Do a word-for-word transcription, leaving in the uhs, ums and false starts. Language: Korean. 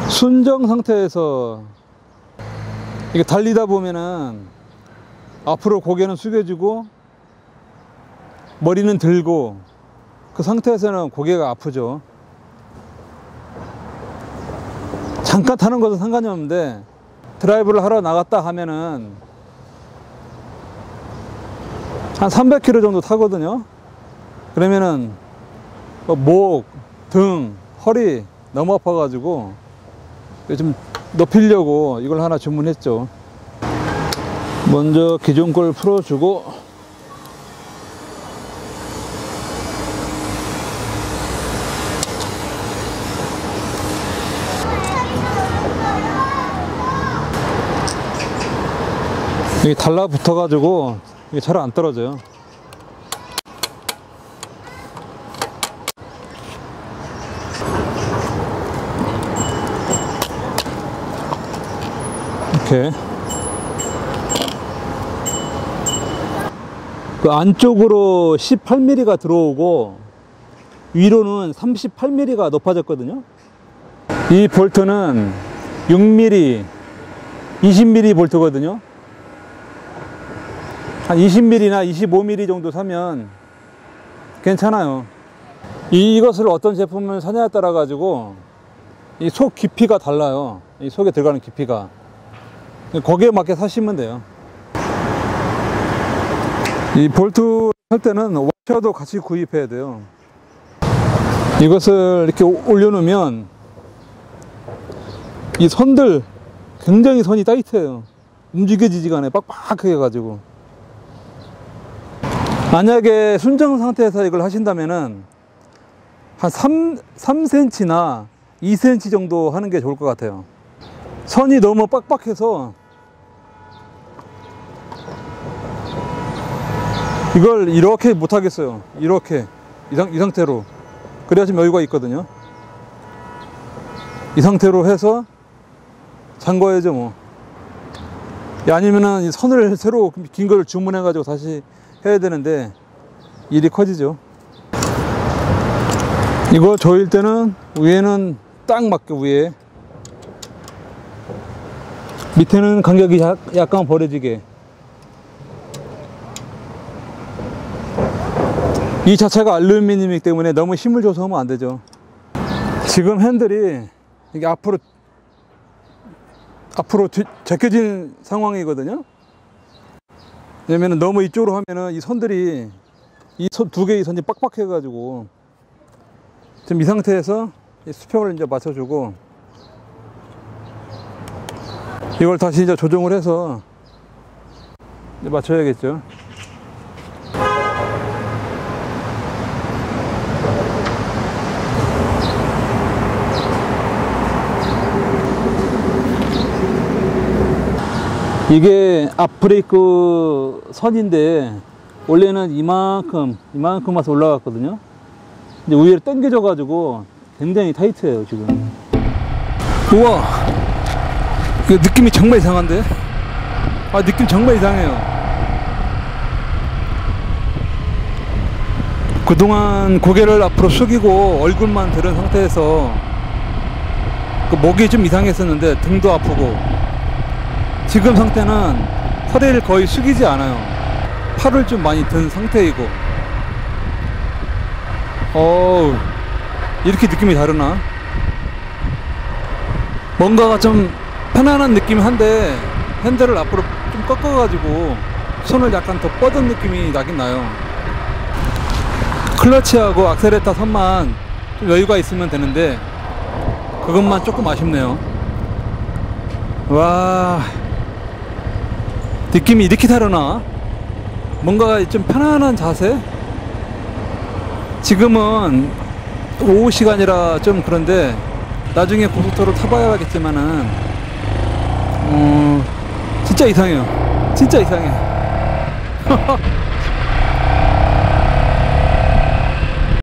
순정 상태에서 이게 달리다 보면은 앞으로 고개는 숙여지고 머리는 들고, 그 상태에서는 고개가 아프죠. 잠깐 타는 것은 상관이 없는데 드라이브를 하러 나갔다 하면은 한 삼백 킬로미터 정도 타거든요. 그러면은 목, 등, 허리 너무 아파가지고 좀 높이려고 이걸 하나 주문했죠. 먼저 기존 걸 풀어주고, 이게 달라붙어 가지고 이게 잘 안 떨어져요. 이렇게 그 안쪽으로 십팔 밀리미터가 들어오고 위로는 삼십팔 밀리미터가 높아졌거든요. 이 볼트는 육 밀리미터, 이십 밀리미터 볼트거든요. 한 이십 밀리미터나 이십오 밀리미터 정도 사면 괜찮아요. 이것을 어떤 제품을 사냐에 따라 가지고 이 속 깊이가 달라요. 이 속에 들어가는 깊이가. 거기에 맞게 사시면 돼요. 이 볼트 할 때는 와셔도 같이 구입해야 돼요. 이것을 이렇게 올려놓으면 이 선들 굉장히 선이 타이트해요. 움직여지지가 않아요. 빡빡하게 해가지고. 만약에 순정 상태에서 이걸 하신다면은 한 삼, 삼 센티미터나 이 센티미터 정도 하는 게 좋을 것 같아요. 선이 너무 빡빡해서 이걸 이렇게 못 하겠어요. 이렇게 이, 상, 이 상태로 그래야 좀 여유가 있거든요. 이 상태로 해서 잠궈야죠 뭐. 아니면은 이 선을 새로 긴 걸 주문해 가지고 다시 해야 되는데 일이 커지죠. 이거 조일 때는 위에는 딱 맞게, 위에 밑에는 간격이 약, 약간 벌어지게. 이 자체가 알루미늄이기 때문에 너무 힘을 줘서 하면 안 되죠. 지금 핸들이 이게 앞으로 앞으로 뒤, 제껴진 상황이거든요. 왜냐면 너무 이쪽으로 하면은 이 선들이, 이 선 두 개의 선이 빡빡해 가지고 지금 이 상태에서 이 수평을 이제 맞춰주고, 이걸 다시 이제 조정을 해서 이제 맞춰야겠죠. 이게 앞브레이크 선인데 원래는 이만큼 이만큼 와서 올라갔거든요. 이제 위로 당겨져 가지고 굉장히 타이트해요 지금. 우와, 이거 느낌이 정말 이상한데? 아, 느낌 정말 이상해요. 그동안 고개를 앞으로 숙이고 얼굴만 들은 상태에서 그 목이 좀 이상했었는데 등도 아프고, 지금 상태는 허리를 거의 숙이지 않아요. 팔을 좀 많이 든 상태이고. 어우, 이렇게 느낌이 다르나? 뭔가가 좀 편안한 느낌이 한데 핸들을 앞으로 좀 꺾어가지고 손을 약간 더 뻗은 느낌이 나긴 나요. 클러치하고 악셀레터 선만 좀 여유가 있으면 되는데 그것만 조금 아쉽네요. 와, 느낌이 이렇게 다르나? 뭔가 좀 편안한 자세? 지금은 오후 시간이라 좀 그런데 나중에 고속도로 타봐야겠지만은 어, 진짜 이상해요. 진짜 이상해.